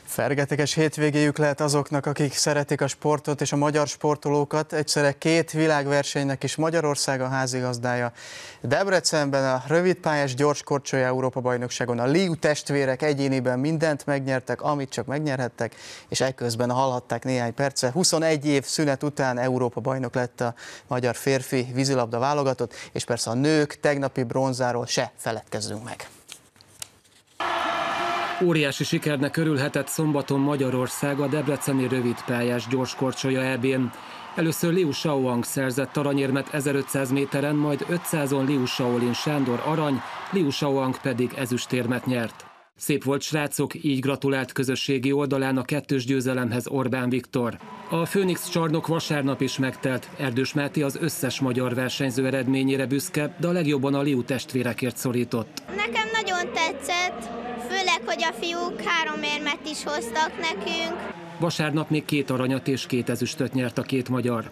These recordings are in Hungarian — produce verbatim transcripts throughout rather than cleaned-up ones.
Fergeteges hétvégéjük lehet azoknak, akik szeretik a sportot és a magyar sportolókat. Egyszerre két világversenynek is Magyarország a házigazdája. Debrecenben a rövidpályás gyorskorcsolya Európa-bajnokságon a Liu testvérek egyéniben mindent megnyertek, amit csak megnyerhettek, és ekközben hallhatták néhány perce. huszonegy év szünet után Európa-bajnok lett a magyar férfi vízilabda válogatott, és persze a nők tegnapi bronzáról se feledkezzünk meg. Óriási sikernek örülhetett szombaton Magyarország a debreceni rövidpályás gyorskorcsolya é bén. Először Liu Shaoang szerzett aranyérmet ezerötszáz méteren, majd ötszázon Liu Shaolin Sándor arany, Liu Shaoang pedig ezüstérmet nyert. Szép volt, srácok, így gratulált közösségi oldalán a kettős győzelemhez Orbán Viktor. A Főnix csarnok vasárnap is megtelt. Erdős Máté az összes magyar versenyző eredményére büszke, de a legjobban a Liu testvérekért szorított. Nekem nagyon tetszett, főleg, hogy a fiúk három érmet is hoztak nekünk. Vasárnap még két aranyat és két ezüstöt nyert a két magyar.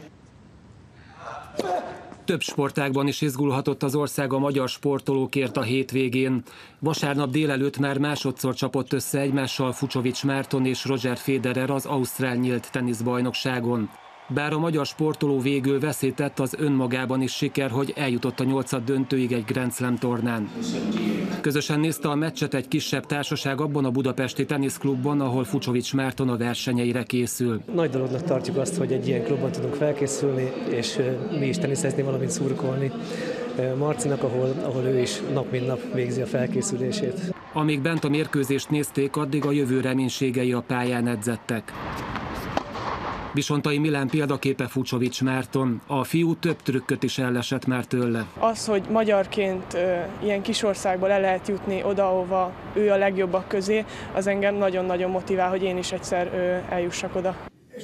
Több sportágban is izgulhatott az ország a magyar sportolókért a hétvégén. Vasárnap délelőtt már másodszor csapott össze egymással Fucsovics Márton és Roger Federer az ausztrál nyílt teniszbajnokságon. Bár a magyar sportoló végül veszített, az önmagában is siker, hogy eljutott a nyolcad döntőig egy Grand Slam tornán. Közösen nézte a meccset egy kisebb társaság abban a budapesti teniszklubban, ahol Fucsovics Márton a versenyeire készül. Nagy dolognak tartjuk azt, hogy egy ilyen klubban tudunk felkészülni, és mi is teniszezni, valamint szurkolni Marcinak, ahol, ahol ő is nap mint nap végzi a felkészülését. Amíg bent a mérkőzést nézték, addig a jövő reménységei a pályán edzettek. Visontai Milán példaképe Fucsovics Márton. A fiú több trükköt is ellesett már tőle. Az, hogy magyarként e, ilyen kis országból el lehet jutni oda, ahova ő a legjobbak közé, az engem nagyon-nagyon motivál, hogy én is egyszer e, eljussak oda.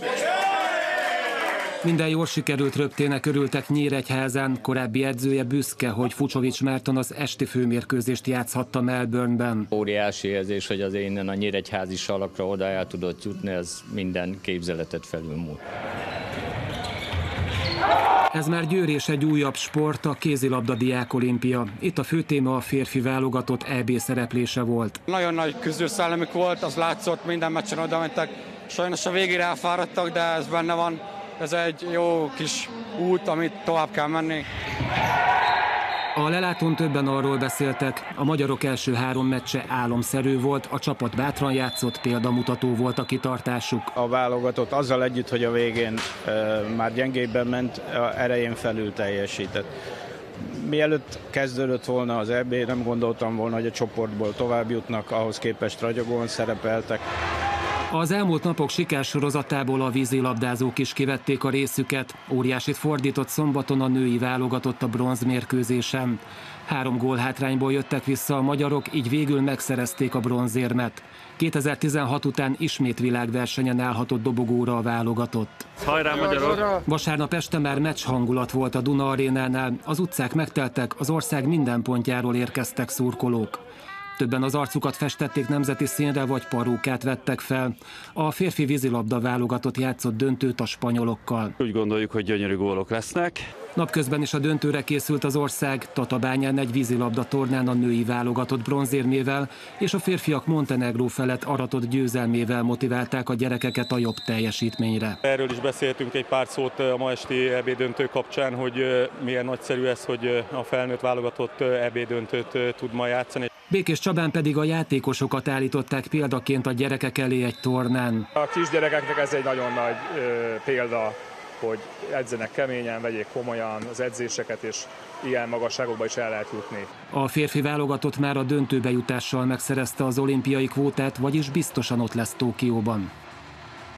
Minden jól sikerült röptének örültek Nyíregyházán. Korábbi edzője büszke, hogy Fucsovics Márton az esti főmérkőzést játszhatta Melbourneben. Óriási érzés, hogy az innen a nyíregyházi salakra oda el tudott jutni, ez minden képzeletet felülmúlt. Ez már Győr és egy újabb sport, a kézilabda diákolimpia. Itt a fő téma a férfi válogatott é bé szereplése volt. Nagyon nagy küzdőszellemük volt, az látszott, minden meccsen oda mentek. Sajnos a végére elfáradtak, de ez benne van. Ez egy jó kis út, amit tovább kell menni. A lelátón többen arról beszéltek, a magyarok első három meccse álomszerű volt, a csapat bátran játszott, példamutató volt a kitartásuk. A válogatott azzal együtt, hogy a végén e, már gyengébben ment, erején felül teljesített. Mielőtt kezdődött volna az é bé, nem gondoltam volna, hogy a csoportból tovább jutnak, ahhoz képest ragyogóan szerepeltek. Az elmúlt napok sikersorozatából a vízilabdázók is kivették a részüket. Óriásit fordított szombaton a női válogatott a bronzmérkőzésen. Három gólhátrányból jöttek vissza a magyarok, így végül megszerezték a bronzérmet. kétezer-tizenhat után ismét világversenyen állhatott dobogóra a válogatott. Hajrá, magyarok! Vasárnap este már meccs hangulat volt a Duna arénánál. Az utcák megteltek, az ország minden pontjáról érkeztek szurkolók. Többen az arcukat festették nemzeti színre, vagy parókát vettek fel. A férfi vízilabda válogatott játszott döntőt a spanyolokkal. Úgy gondoljuk, hogy gyönyörű gólok lesznek. Napközben is a döntőre készült az ország. Tatabányán egy vízilabda tornán a női válogatott bronzérmével és a férfiak Montenegró felett aratott győzelmével motiválták a gyerekeket a jobb teljesítményre. Erről is beszéltünk egy pár szót a ma esti é bé döntő kapcsán, hogy milyen nagyszerű ez, hogy a felnőtt válogatott é bé döntőt tud ma játszani. Békés Csabán pedig a játékosokat állították példaként a gyerekek elé egy tornán. A kisgyerekeknek ez egy nagyon nagy ö, példa, hogy edzenek keményen, vegyék komolyan az edzéseket, és ilyen magasságokba is el lehet jutni. A férfi válogatott már a döntőbe jutással megszerezte az olimpiai kvótát, vagyis biztosan ott lesz Tokióban.